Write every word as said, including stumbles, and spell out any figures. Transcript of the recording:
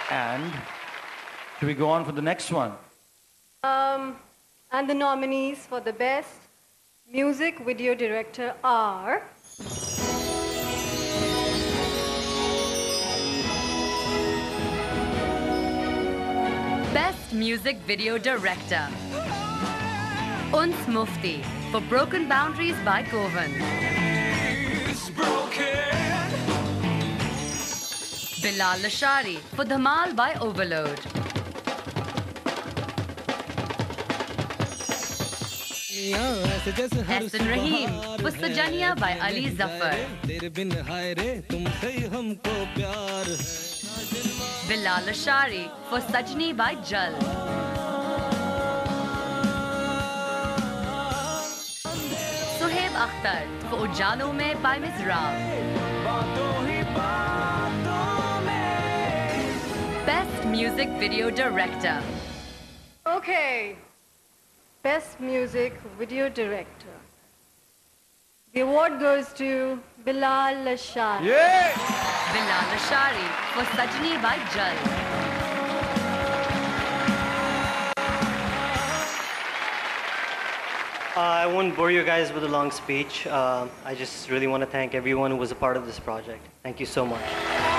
And should we go on for the next one? Um, and the nominees for the best music video director are... Best Music Video Director, Uns Mufti for Broken Boundaries by Kovan. Bilal Lashari for Dhamal by Overload. Ehsan Rahim for Sajania by Ali Zafar. Bilal Lashari for Sajni by Jal. Suhaib Akhtar for Ujalo Mein by Mizrab. Best Music Video Director. Okay. Best Music Video Director. The award goes to Bilal Lashari. Yeah! Bilal Lashari for Sajni by Jal. Uh, I won't bore you guys with a long speech. Uh, I just really want to thank everyone who was a part of this project. Thank you so much.